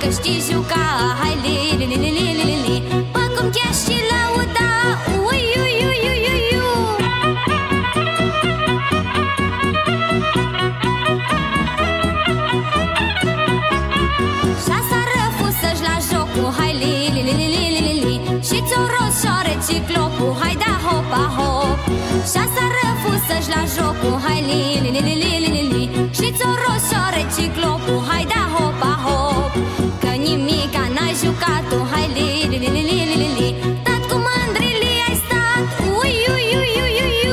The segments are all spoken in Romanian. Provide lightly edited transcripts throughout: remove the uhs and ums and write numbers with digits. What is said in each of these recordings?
că știi juca, hai li li li li li li li. Bă, cum chiar și lăuda, ui ui ui ui ui ui. Șasa refuză-și la jocul, hai li li li li li li li. Și ți-o rost șoare ciclopul, hai da hopa hop. Șasa refuză-și la jocul, hai li li li li li li li. Și ți-o rost șoare ciclopul, hai da hopa hop. Că nimica n-ai jucat-o, hai li li li li li li li. Dat cu mândrili ai stat, ui ui ui ui ui ui.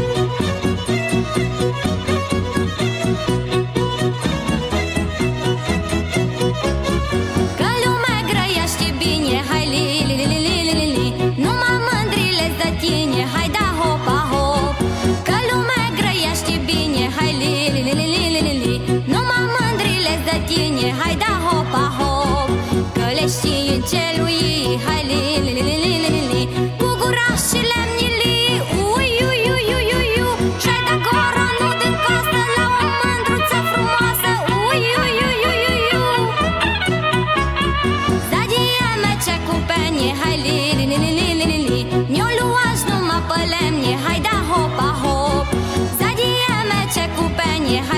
Că lumea grăiește bine, hai li li li li li li li. Numai mândrile-s de tine, hai da hopa hop. Că lumea grăiește bine, hai li li li li li li li. Numai mândrile-s de tine, hai da hopa hop. Că le știi încelui, hai li li li li li li li. Cu gura și lemnili, ui ui ui ui ui ui. Și-ai da coronul din costă la o mândruță frumoasă, ui ui ui ui ui ui. Zadie mece cu penie, hai li li li li li li li. Ne-o luași numai pe lemne, hai da hopa hop. Zadie mece cu penie, hai